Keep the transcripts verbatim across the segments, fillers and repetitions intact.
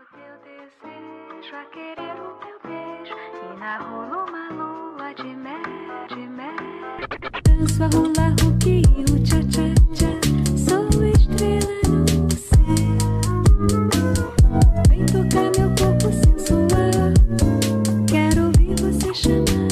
teu desejo, a querer o teu beijo, e na rua uma lua de mel, de mel. Danço a hula hoop e o tcha tcha tcha, sou estrela no céu. Vem tocar meu corpo sensual, quero ouvir você chamar.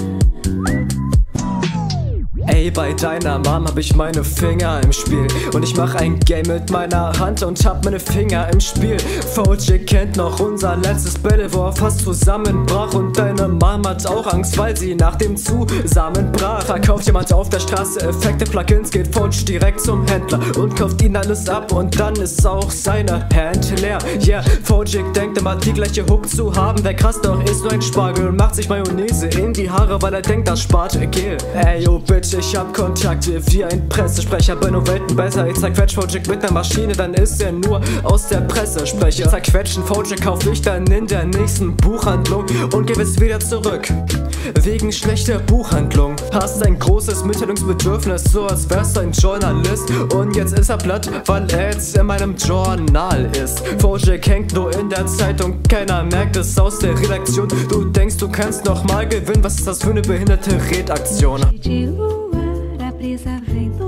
Ey, bei deiner Mom hab ich meine Finger im Spiel und ich mach ein Game mit meiner Hand und hab meine Finger im Spiel. Fojic kennt noch unser letztes Battle, wo er fast zusammenbrach, und deine Mom hat auch Angst, weil sie nach dem zusammenbrach. Verkauft jemand auf der Straße Effekte, Plugins, geht Fojic direkt zum Händler und kauft ihn alles ab, und dann ist auch seine Hand leer. Yeah, Fojic denkt immer die gleiche Hook zu haben, wer krass doch ist nur ein Spargel und macht sich Mayonnaise in die Haare, weil er denkt, das spart Gel. Ey, yo Bitch, ich hab Kontakte wie ein Pressesprecher, bin um Welten besser. Ich zerquetsch Fojic mit ner Maschine, dann ist er nur aus der Pressesprecher. Zerquetschen Fojic kauf ich dann in der nächsten Buchhandlung und gebe es wieder zurück, wegen schlechter Buchhandlung. Hast ein großes Mitteilungsbedürfnis, so als wärst du ein Journalist, und jetzt ist er platt, weil er jetzt in meinem Journal ist. Fojic hängt nur in der Zeitung, keiner merkt es aus der Redaktion. Du denkst, du kannst noch mal gewinnen, was ist das für eine behinderte Redaktion? De lua, a brisa vem do